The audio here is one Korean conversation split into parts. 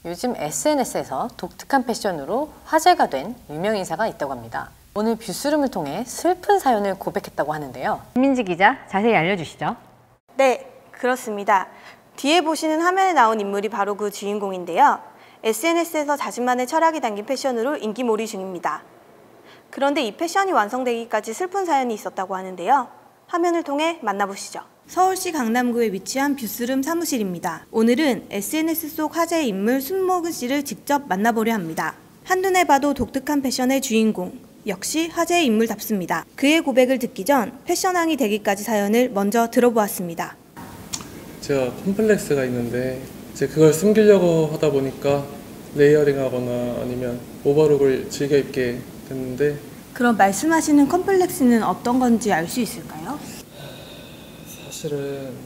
요즘 SNS에서 독특한 패션으로 화제가 된 유명 인사가 있다고 합니다. 오늘 뷰스룸을 통해 슬픈 사연을 고백했다고 하는데요. 김민지 기자, 자세히 알려주시죠. 네, 그렇습니다. 뒤에 보시는 화면에 나온 인물이 바로 그 주인공인데요. SNS에서 자신만의 철학이 담긴 패션으로 인기몰이 중입니다. 그런데 이 패션이 완성되기까지 슬픈 사연이 있었다고 하는데요. 화면을 통해 만나보시죠. 서울시 강남구에 위치한 뷰스룸 사무실입니다. 오늘은 SNS 속 화제의 인물 손목은 씨를 직접 만나보려 합니다. 한눈에 봐도 독특한 패션의 주인공, 역시 화제의 인물답습니다. 그의 고백을 듣기 전 패션왕이 되기까지 사연을 먼저 들어보았습니다. 제가 콤플렉스가 있는데 이제 그걸 숨기려고 하다 보니까 레이어링하거나 아니면 오버룩을 즐겨 입게 됐는데. 그럼 말씀하시는 컴플렉스는 어떤 건지 알 수 있을까요? 사실은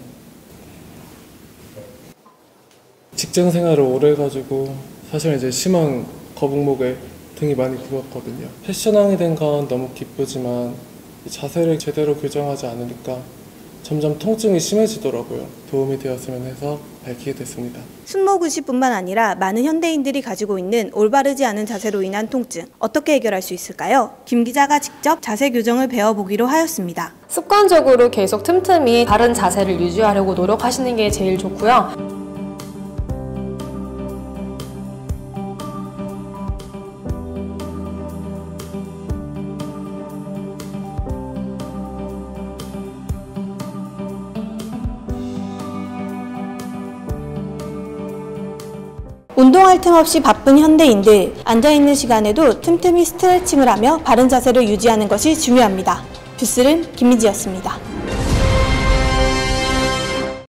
직장 생활을 오래 해가지고 사실은 이제 심한 거북목에 등이 많이 굽었거든요. 패션왕이 된 건 너무 기쁘지만 자세를 제대로 교정하지 않으니까 점점 통증이 심해지더라고요. 도움이 되었으면 해서 밝히게 됐습니다. 손목은 씨뿐만 아니라 많은 현대인들이 가지고 있는 올바르지 않은 자세로 인한 통증, 어떻게 해결할 수 있을까요? 김 기자가 직접 자세 교정을 배워보기로 하였습니다. 습관적으로 계속 틈틈이 바른 자세를 유지하려고 노력하시는 게 제일 좋고요. 운동할 틈 없이 바쁜 현대인들, 앉아있는 시간에도 틈틈이 스트레칭을 하며 바른 자세를 유지하는 것이 중요합니다. 뷰스룸 김민지였습니다.